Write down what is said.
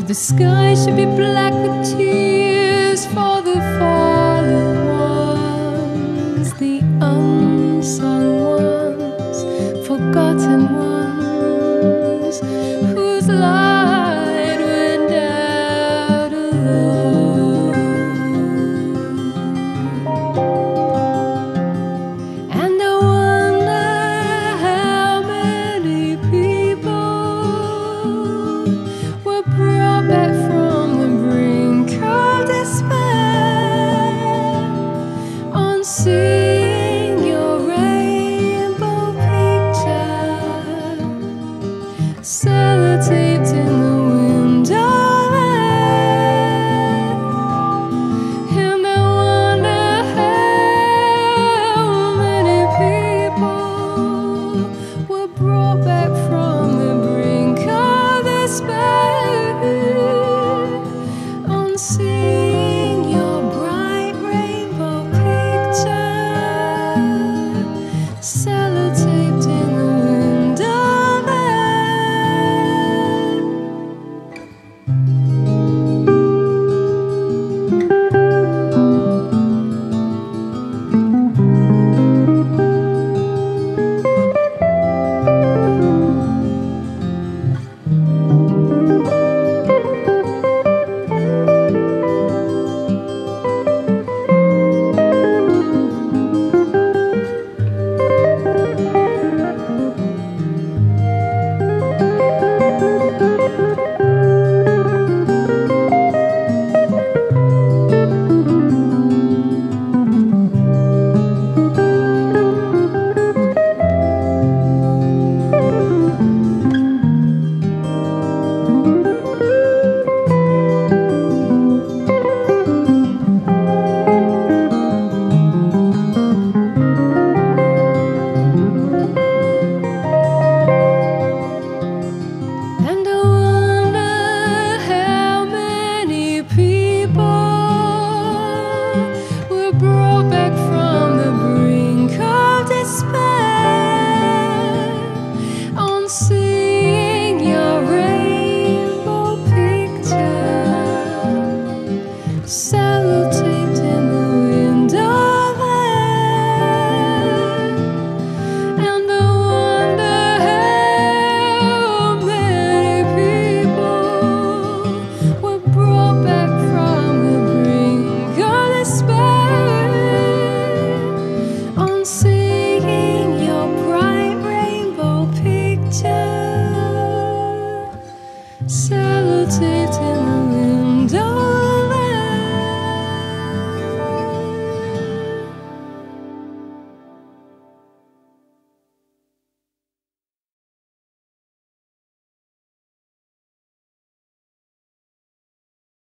The sky should be black with tears for the fallen ones, the unsung ones, forgotten ones, whose light went out alone. And I wonder how many people were brought back from the brink of despair on seeing your rainbow picture sellotaped in the window there. And I wonder how many people were brought back from the brink of despair on seeing your bright rainbow picture sellotaped in the window And I wonder how many people were brought back from the brink of despair on seeing your rainbow picture sellotaped in the window there. And I wonder how many people were brought back from the brink of despair on seeing your bright rainbow picture sellotaped in the